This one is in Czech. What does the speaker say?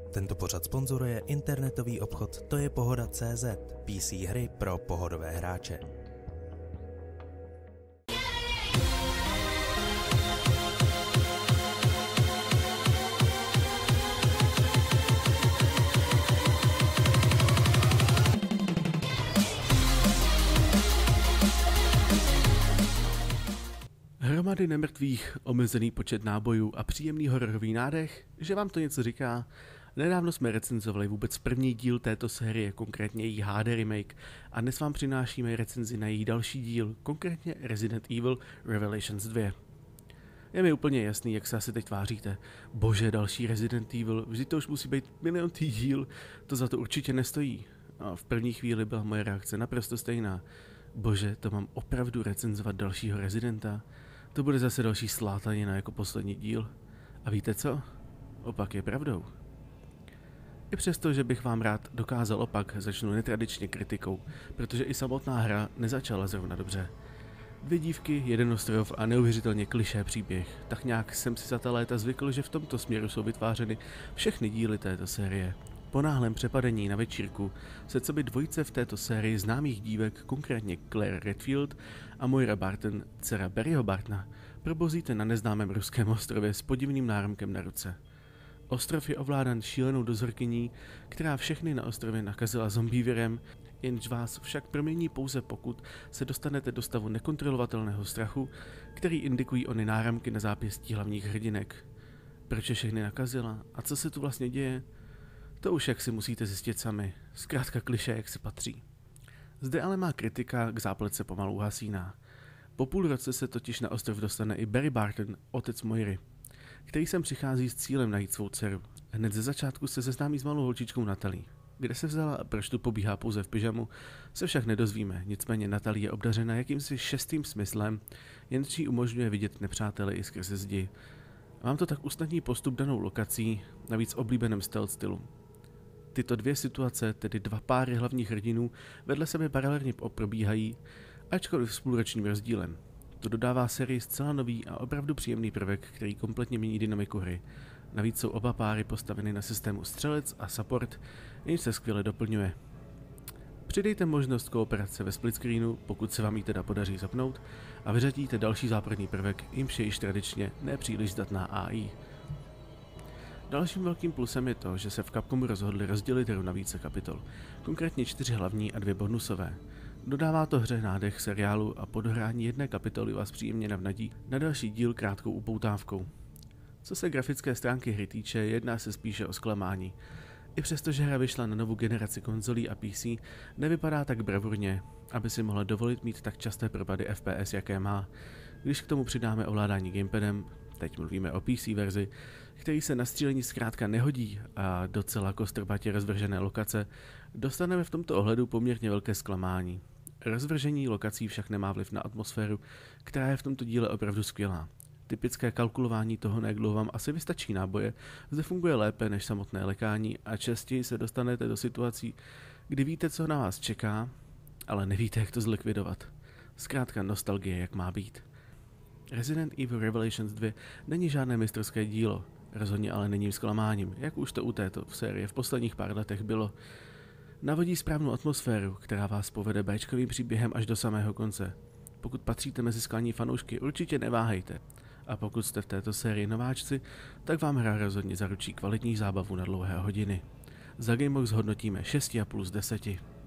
Tento pořad sponzoruje internetový obchod tojepohoda.cz, PC hry pro pohodové hráče. Hromady nemrtvých, omezený počet nábojů a příjemný hororový nádech, že vám to něco říká? Nedávno jsme recenzovali vůbec první díl této série, konkrétně její HD remake, a dnes vám přinášíme recenzi na její další díl, konkrétně Resident Evil Revelations 2. Je mi úplně jasný, jak se asi teď tváříte. Bože, další Resident Evil, vždyť to už musí být miliontý díl, to za to určitě nestojí. A v první chvíli byla moje reakce naprosto stejná. Bože, to mám opravdu recenzovat dalšího Residenta? To bude zase další slátanina jako poslední díl. A víte co? Opak je pravdou. I přesto, že bych vám rád dokázal opak, začnu netradičně kritikou, protože i samotná hra nezačala zrovna dobře. 2 dívky, 1 ostrov a neuvěřitelně klišé příběh. Tak nějak jsem si za ta léta zvykl, že v tomto směru jsou vytvářeny všechny díly této série. Po náhlém přepadení na večírku se coby dvojice v této sérii známých dívek, konkrétně Claire Redfield a Moira Barton, dcera Barryho Bartona, probozíte na neznámém ruském ostrově s podivným náramkem na ruce. Ostrov je ovládan šílenou dozorkyní, která všechny na ostrově nakazila zombie virem, jenž vás však promění pouze pokud se dostanete do stavu nekontrolovatelného strachu, který indikují ony náramky na zápěstí hlavních hrdinek. Proč je všechny nakazila a co se tu vlastně děje? To už jak si musíte zjistit sami, zkrátka klišé jak se patří. Zde ale má kritika k zápletce pomalu hasíná. Po půl roce se totiž na ostrov dostane i Barry Barton, otec Moiry, který sem přichází s cílem najít svou dceru. Hned ze začátku se seznámí s malou holčičkou Natalie. Kde se vzala a proč tu pobíhá pouze v pyžamu, se však nedozvíme, nicméně Natalie je obdařena jakýmsi 6. smyslem, jenž jí umožňuje vidět nepřátele i skrze zdi. Vám to tak usnadní postup danou lokací, navíc oblíbeném stealth stylu. Tyto 2 situace, tedy 2 páry hlavních hrdinů, vedle sebe paralelně probíhají, ačkoliv s půlročním rozdílem. To dodává sérii zcela nový a opravdu příjemný prvek, který kompletně mění dynamiku hry. Navíc jsou oba páry postaveny na systému střelec a support, jenž se skvěle doplňuje. Přidejte možnost kooperace ve split screenu, pokud se vám ji teda podaří zapnout, a vyřadíte další záporný prvek, jimž je již tradičně nepříliš zdatná AI. Dalším velkým plusem je to, že se v Capcomu rozhodli rozdělit hru na více kapitol, konkrétně 4 hlavní a 2 bonusové. Dodává to hře nádech seriálu a po dohrání jedné kapitoly vás příjemně navnadí na další díl krátkou upoutávkou. Co se grafické stránky hry týče, jedná se spíše o zklamání. I přesto, že hra vyšla na novou generaci konzolí a PC, nevypadá tak bravurně, aby si mohla dovolit mít tak časté propady FPS, jaké má. Když k tomu přidáme ovládání gamepadem, teď mluvíme o PC verzi, který se na střílení zkrátka nehodí a docela kostrbatě rozvržené lokace, dostaneme v tomto ohledu poměrně velké zklamání. Rozvržení lokací však nemá vliv na atmosféru, která je v tomto díle opravdu skvělá. Typické kalkulování toho, jak dlouho vám asi vystačí náboje, zde funguje lépe než samotné lekání a častěji se dostanete do situací, kdy víte, co na vás čeká, ale nevíte, jak to zlikvidovat. Zkrátka nostalgie, jak má být. Resident Evil Revelations 2 není žádné mistrovské dílo, rozhodně ale není zklamáním, jak už to u této série v posledních pár letech bylo. Navodí správnou atmosféru, která vás povede béčkovým příběhem až do samého konce. Pokud patříte mezi skalní fanoušky, určitě neváhejte. A pokud jste v této sérii nováčci, tak vám hra rozhodně zaručí kvalitní zábavu na dlouhé hodiny. Za Gamebox hodnotíme 6,5 z 10.